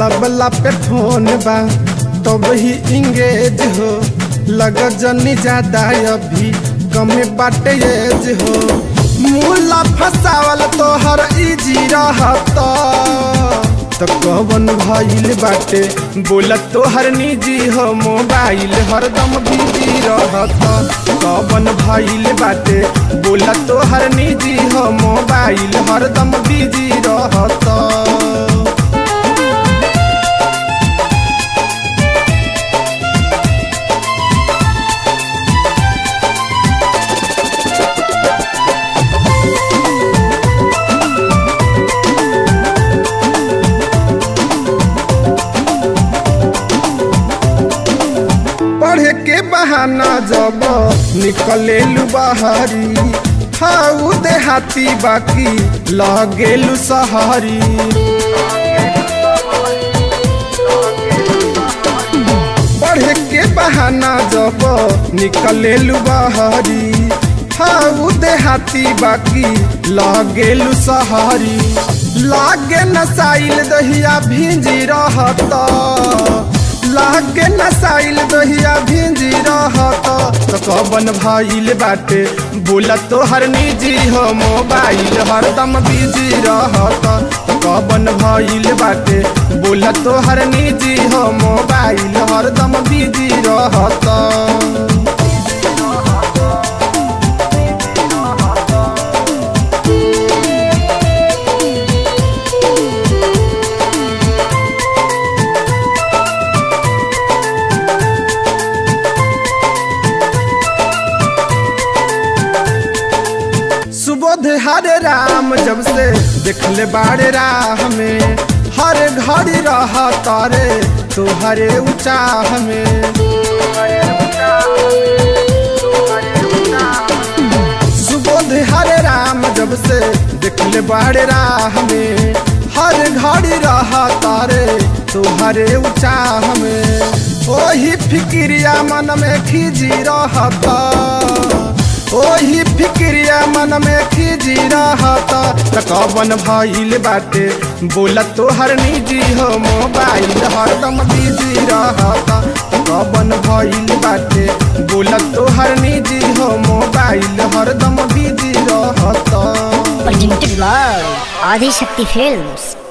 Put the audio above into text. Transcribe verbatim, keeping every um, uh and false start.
लबला पे phone बा तब ही engage हो, लग जनी ज्यादा अभी कमे बाटे एज हो। मूला फसावल तोहर इजी रहत तो कवन भइल बाटे, बोला तोहर निजी हो मोबाइल हरदम बिजी रहत। कवन भइल बाटे, बोला तोहर निजी हो मोबाइल हरदम बिजी रहत। पढ़े के बहाना जब निकलेलु बाहरी, खाऊ देहाती बाकी लगेलु सहरी। पढ़े के बहाना जब निकलेलु बाहरी, खाऊ देहाती बाकी लगेलु सहरी। लागे नसाइल दहिया भिंजी रहत, लागे नसाइल दहिया भिंजी रहत। तो कवन भइल बाटे, बोला तोहर निजी हो मोबाइल हरदम बिजी रहत। तो कवन भइल बाटे, बोला तोहर निजी हो मोबाइल हरदम बिजी रहत। सुबोध हरे राम जब से देखले बाड़े राह में, हर घड़ी रह तारे तोहरे ऊंचाह में। सुबोध हरे राम जब से देखले बाड़े राह में, हर घड़ी रह तारे तोहरे ऊंचाह में। ओही फिक्रिया मन में खिजी रहता, ओही फिक्रिया मन में खिजी रहता। तो कवन भइल बाटे, बोला तोहर निजी हो मोबाइल हरदम बिजी रहता। तो कवन भइल बाटे, बोला तोहर निजी हो मोबाइल हरदम बिजी रहता। Presented by Adi Shakti Films।